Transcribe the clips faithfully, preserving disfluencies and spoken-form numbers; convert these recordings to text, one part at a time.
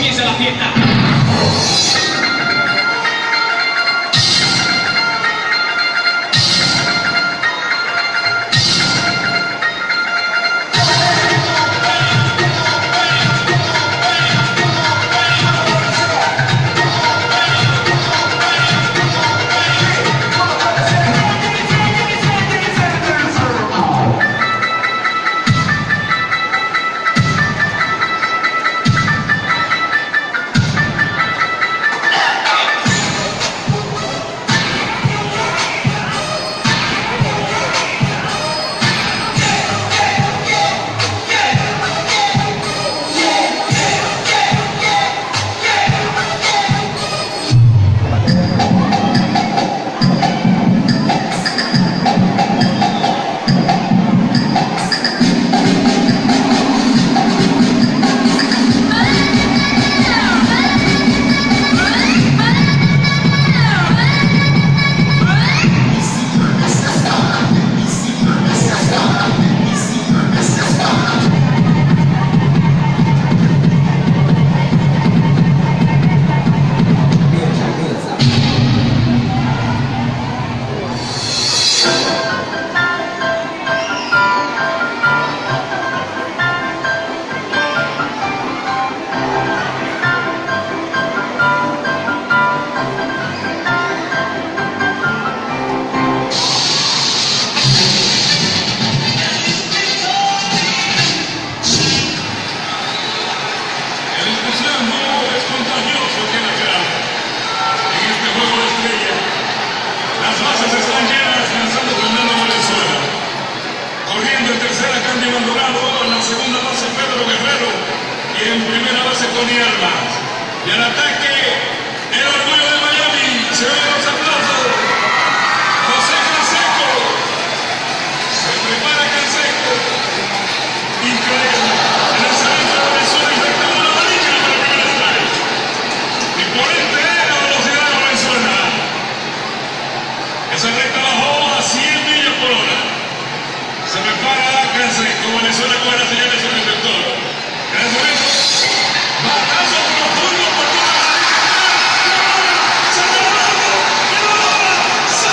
comience la fiesta. Y al ataque, el orgullo de Miami. Se ven los aplausos. José Canseco. Se prepara Canseco. Increíble. El lanzamiento de Valenzuela infecta una amarilla para el primer strike. Imponente la velocidad de Valenzuela. Esa recta bajó a cien millas por hora. Se prepara Canseco. Valenzuela con la señal de su receptor. Lanzamiento. Batazo profundo por toda la derecha. ¡Se acabó! ¡Se acabó! ¡Se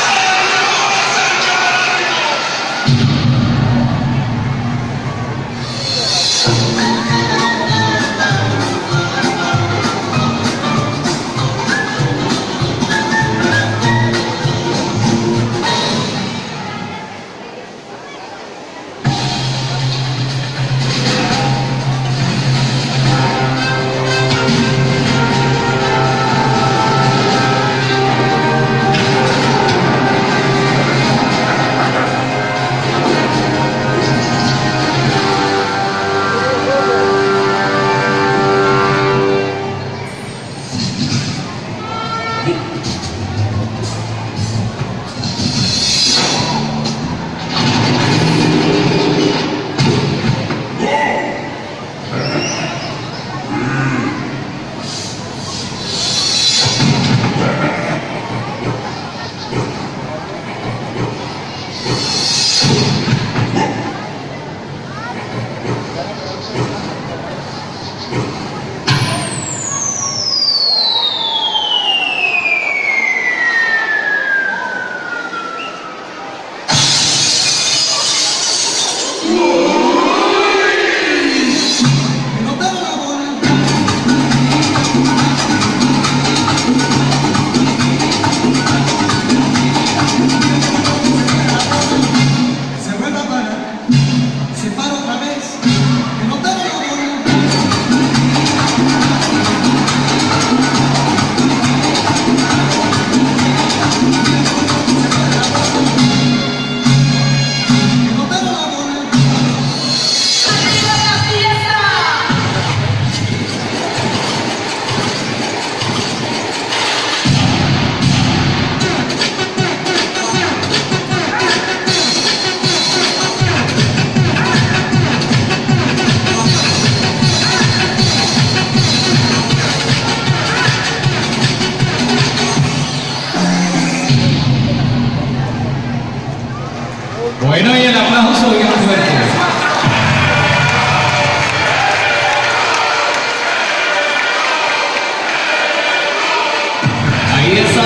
Bueno, y el aplauso bien fuerte.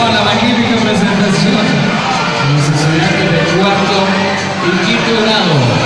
por la magnífica presentación de los estudiantes de cuarto y quinto grado.